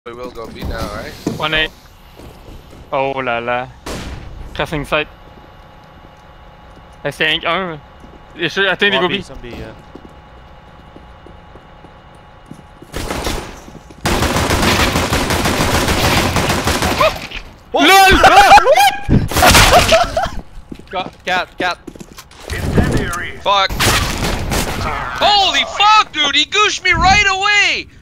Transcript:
We will go B now, right? 1-8. Oh là là. Crossing site. C'est 5-1. I think they go B. Some B, yeah. LOL! Cat. Fuck. Holy fuck, dude! He gooshed me right away!